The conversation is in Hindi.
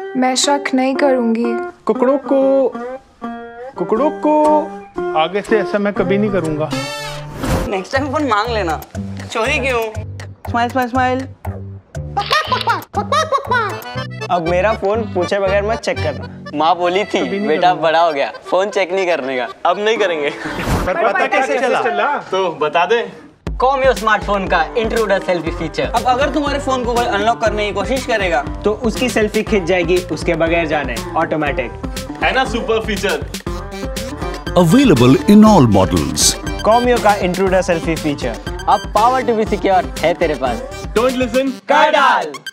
मैं शक नहीं करूंगी। कुकड़ों को आगे से ऐसा मैं कभी नहीं करूंगा। नेक्स्ट टाइम फोन मांग लेना। चोरी क्यों? Smile smile smile. अब मेरा फोन पूछे बगैर मत चेक करना। माँ बोली थी बेटा बड़ा हो गया, फोन चेक नहीं करने का। अब नहीं करेंगे। पर पता कैसे चला? तो बता दे। कॉमियो स्मार्टफोन का इंट्रूडर सेल्फी फीचर। अब अगर तुम्हारे फोन को कोई अनलॉक करने की कोशिश करेगा तो उसकी सेल्फी खिंच जाएगी, उसके बगैर जाने ऑटोमेटिक है ना। Super feature available in all models. Comio का इंट्रूडर सेल्फी फीचर। अब पावर टू बी सिक्योर है तेरे पास। डोंट लिसन, कर डाल।